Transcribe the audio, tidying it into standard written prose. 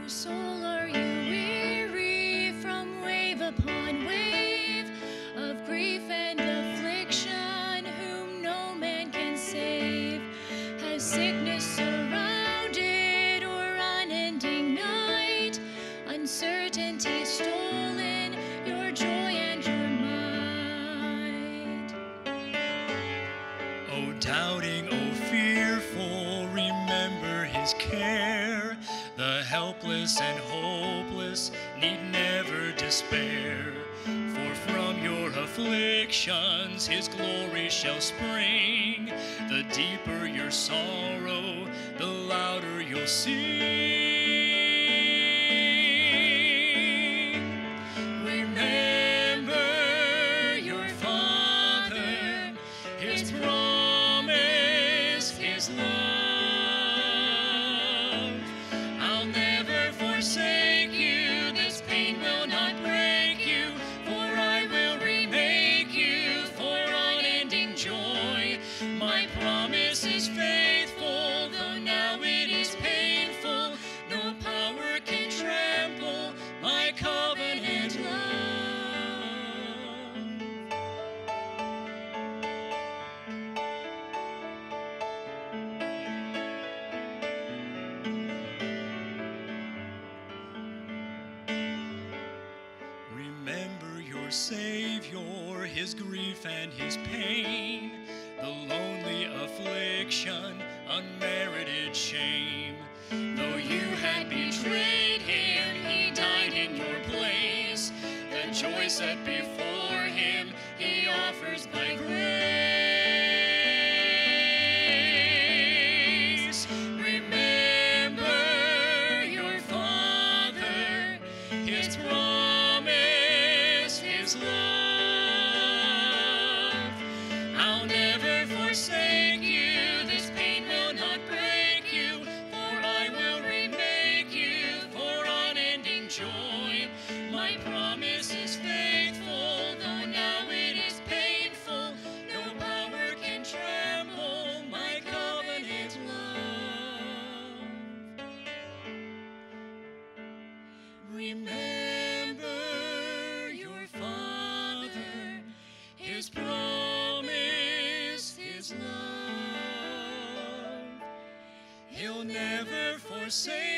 Soul, are you weary from wave upon wave of grief and affliction, whom no man can save? Has sickness surrounded or unending night, uncertainty stolen your joy and your might? O doubting, O fearful, remember his care. The helpless and hopeless need never despair, for from your afflictions his glory shall spring. The deeper your sorrow, the louder you'll sing. Remember your Father, his promise, his love. Forsake you, this pain will not break you, for I will remake you for unending joy. My promise is faithful, though now it is painful. No power can trample my covenant love. Remember your Savior, his grief and his pain, the lonely affliction, unmerited shame. Though you had betrayed him, he died in your place. The joy set before him, he offers by grace. Remember your Father, his promise, his love. I'll never forsake you, this pain will not break you, for I will remake you for unending joy. My promise is faithful, though now it is painful. No power can trample my covenant love. Remember your Father, his promise, his love. He'll never forsake